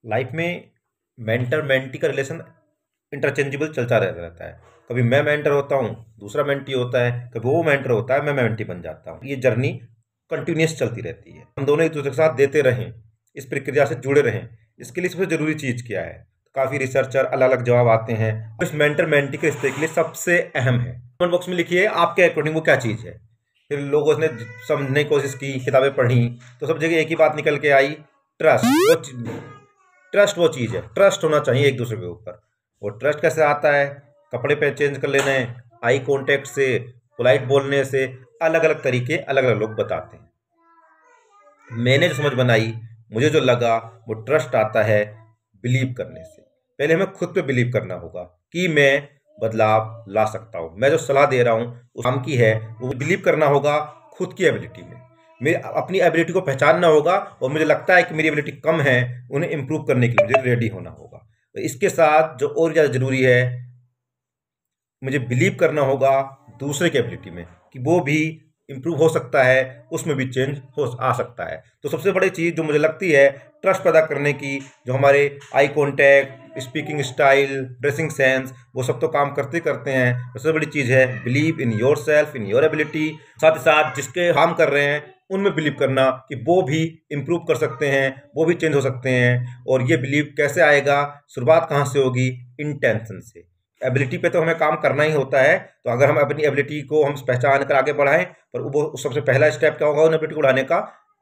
Life में mentor mentee का relation interchangeable चलता रहता है। कभी मैं मेंटर होता हूँ, दूसरा मेंटी होता है, कभी वो मेंटर होता है, मैं मेंटी बन जाता हूँ। ये जर्नी कंटिन्यूस चलती रहती है। हम दोनों एक दूसरे के साथ देते रहें, इस प्रक्रिया से जुड़े रहें। इसके लिए सबसे जरूरी चीज़ क्या है? काफ़ी रिसर्चर अलग अलग जवाब आते हैं। इस मेंटर मेंटी के रिश्ते के लिए सबसे अहम है। कमेंट बॉक्स में लिखिए आपके अकॉर्डिंग वो क्या चीज़ है। फिर लोगों ने समझने की कोशिश की, किताबें पढ़ी, तो सब जगह एक ही बात निकल के आई, ट्रस्ट। ट्रस्ट वो चीज़ है, ट्रस्ट होना चाहिए एक दूसरे के ऊपर। वो ट्रस्ट कैसे आता है? कपड़े पे चेंज कर लेने, आई कांटेक्ट से, पोलाइट बोलने से, अलग अलग तरीके अलग अलग लोग बताते हैं। मैंने जो समझ बनाई, मुझे जो लगा, वो ट्रस्ट आता है बिलीव करने से। पहले हमें खुद पे बिलीव करना होगा कि मैं बदलाव ला सकता हूँ। मैं जो सलाह दे रहा हूँ उस काम की है, वो बिलीव करना होगा खुद की एबिलिटी में। मेरी अपनी एबिलिटी को पहचानना होगा, और मुझे लगता है कि मेरी एबिलिटी कम है, उन्हें इम्प्रूव करने के लिए मुझे रेडी होना होगा। तो इसके साथ जो और ज़्यादा ज़रूरी है, मुझे बिलीव करना होगा दूसरे की एबिलिटी में कि वो भी इम्प्रूव हो सकता है, उसमें भी चेंज हो आ सकता है। तो सबसे बड़ी चीज़ जो मुझे लगती है ट्रस्ट पैदा करने की, जो हमारे eye contact, speaking style, dressing sense, वो सब तो काम करते करते हैं। सबसे बड़ी चीज़ है believe in your self, in your ability. साथ ही साथ जिसके काम कर रहे हैं उनमें बिलीव करना कि वो भी इम्प्रूव कर सकते हैं, वो भी चेंज हो सकते हैं। और ये बिलीव कैसे आएगा? शुरुआत कहाँ से होगी? इंटेंशन से। एबिलिटी पे तो हमें काम करना ही होता है। तो अगर हम अपनी एबिलिटी को हम पहचान कर आगे बढ़ाएं, पर वो सबसे पहला स्टेप क्या होगा उन एबिलिटी को बढ़ाने का?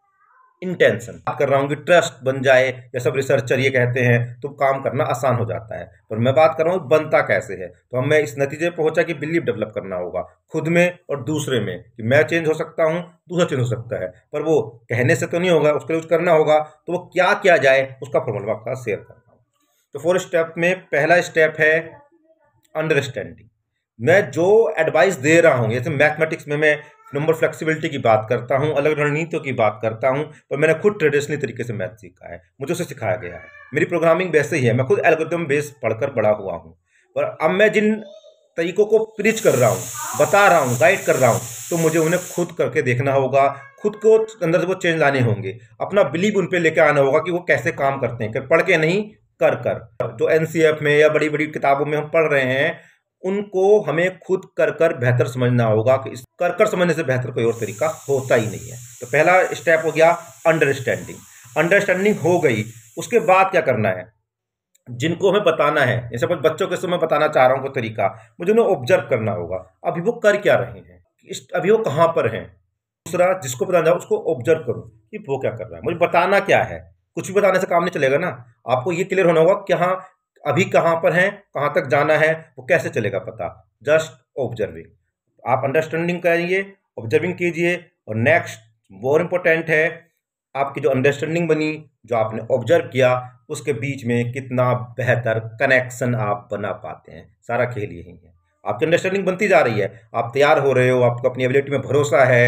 इंटेंशन। बात कर रहा हूँ कि ट्रस्ट बन जाए, या सब रिसर्चर ये कहते हैं, तो काम करना आसान हो जाता है। पर मैं बात कर रहा हूँ बनता कैसे है। तो हम मैं इस नतीजे पे पहुंचा कि बिलीव डेवलप करना होगा खुद में और दूसरे में, कि मैं चेंज हो सकता हूँ, दूसरा चेंज हो सकता है। पर वो कहने से तो नहीं होगा, उसके लिए कुछ करना होगा। तो वो क्या किया जाए, उसका फॉर्मूला आपका शेयर करता हूँ। तो 4 स्टेप में पहला स्टेप है अंडरस्टैंडिंग। मैं जो एडवाइस दे रहा हूँ, जैसे मैथमेटिक्स में मैं नंबर फ्लेक्सिबिलिटी की बात करता हूँ, अलग रणनीतियों की बात करता हूँ, पर मैंने खुद ट्रेडिशनल तरीके से मैथ सीखा है, मुझे उसे सिखाया गया है। मेरी प्रोग्रामिंग वैसे ही है, मैं खुद एल्गोरिथम बेस पढ़कर बड़ा हुआ हूँ। पर अब मैं जिन तरीकों को प्रीच कर रहा हूँ, बता रहा हूँ, गाइड कर रहा हूँ, तो मुझे उन्हें खुद करके देखना होगा, खुद को अंदर से वो चेंज लाने होंगे, अपना बिलीव उन पे लेके आना होगा कि वो कैसे काम करते हैं, पढ़ के नहीं, कर कर। जो एनसीएफ में या बड़ी बड़ी किताबों में हम पढ़ रहे हैं, उनको हमें खुद कर कर बेहतर समझना होगा कि इस कर कर समझने से बेहतर कोई और तरीका होता ही नहीं है। तो पहला स्टेप हो गया अंडरस्टैंडिंग। अंडरस्टैंडिंग हो गई, उसके बाद क्या करना है? जिनको हमें बताना है, जैसे कुछ बच्चों के समय बताना चाह रहा हूँ कोई तरीका, मुझे उन्हें ऑब्जर्व करना होगा। अभी वो कर क्या रहे हैं, अभी वो कहाँ पर हैं। दूसरा, जिसको बताना है उसको ऑब्जर्व करूँ कि वो क्या कर रहा है, मुझे बताना क्या है। कुछ भी बताने से काम नहीं चलेगा ना। आपको ये क्लियर होना होगा कि हाँ अभी कहाँ पर हैं, कहाँ तक जाना है, वो कैसे चलेगा पता। Just observing. आप अंडरस्टैंडिंग करिए, ऑब्जर्विंग कीजिए, और नेक्स्ट मोर इम्पोर्टेंट है, आपकी जो अंडरस्टैंडिंग बनी, जो आपने ऑब्जर्व किया, उसके बीच में कितना बेहतर कनेक्शन आप बना पाते हैं। सारा खेल यही है। आपकी अंडरस्टैंडिंग बनती जा रही है, आप तैयार हो रहे हो, आपको अपनी एबिलिटी में भरोसा है,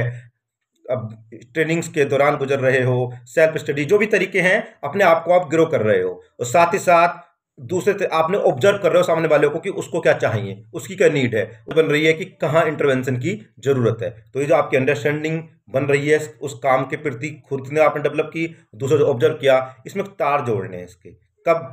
अब ट्रेनिंग्स के दौरान गुजर रहे हो, सेल्फ स्टडी, जो भी तरीके हैं, अपने आप को आप ग्रो कर रहे हो। और साथ ही साथ दूसरे से आपने ऑब्जर्व कर रहे हो सामने वाले को कि उसको क्या चाहिए, उसकी क्या नीड है, वो बन रही है कि कहाँ इंटरवेंशन की जरूरत है। तो ये जो आपकी अंडरस्टैंडिंग बन रही है उस काम के प्रति, खुद ने आपने डेवलप की, दूसरा जो ऑब्जर्व किया, इसमें तार जोड़ने हैं इसके। कब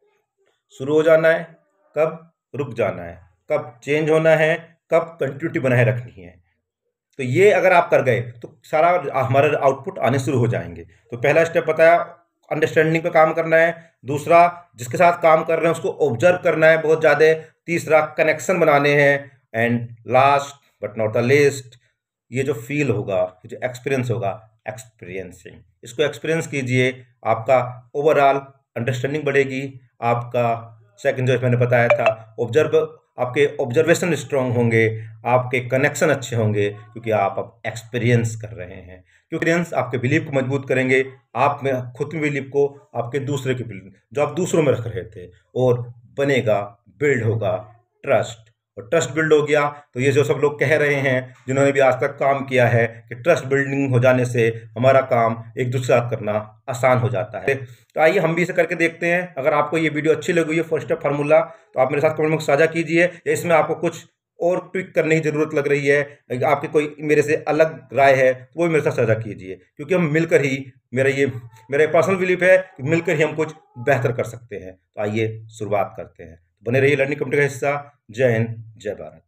शुरू हो जाना है, कब रुक जाना है, कब चेंज होना है, कब कंटिन्यूटी बनाए रखनी है। तो ये अगर आप कर गए तो सारा हमारा आउटपुट आने शुरू हो जाएंगे। तो पहला स्टेप बताया, अंडरस्टैंडिंग पे काम करना है। दूसरा, जिसके साथ काम कर रहे हैं उसको ऑब्जर्व करना है बहुत ज़्यादा। तीसरा, कनेक्शन बनाने हैं। And last but not the least, ये जो फील होगा, ये जो एक्सपीरियंस होगा, एक्सपीरियंसिंग, इसको एक्सपीरियंस कीजिए। आपका ओवरऑल अंडरस्टैंडिंग बढ़ेगी। आपका सेकंड जो मैंने बताया था, ऑब्जर्व, आपके ऑब्जर्वेशन स्ट्रांग होंगे, आपके कनेक्शन अच्छे होंगे, क्योंकि आप अब एक्सपीरियंस कर रहे हैं। क्योंकि एक्सपीरियंस आपके बिलीव को मजबूत करेंगे, आप में खुद में बिलीव को, आपके दूसरे के बिलीव जो आप दूसरों में रख रहे थे, और बनेगा, बिल्ड होगा ट्रस्ट। और ट्रस्ट बिल्ड हो गया तो ये जो सब लोग कह रहे हैं, जिन्होंने भी आज तक काम किया है, कि ट्रस्ट बिल्डिंग हो जाने से हमारा काम एक दूसरे के साथ करना आसान हो जाता है। तो आइए हम भी इसे करके देखते हैं। अगर आपको ये वीडियो अच्छी लगी है, 4 स्टेप फार्मूला, तो आप मेरे साथ कमेंट में साझा कीजिए, या इसमें आपको कुछ और ट्विक करने की ज़रूरत लग रही है, आपकी कोई मेरे से अलग राय है, तो वो भी मेरे साथ साझा कीजिए, क्योंकि हम मिलकर ही मेरा पर्सनल बिलीफ है कि मिलकर ही हम कुछ बेहतर कर सकते हैं। तो आइए शुरुआत करते हैं। बने रहिए लर्निंग कम्युनिटी का हिस्सा। जय हिंद, जय भारत।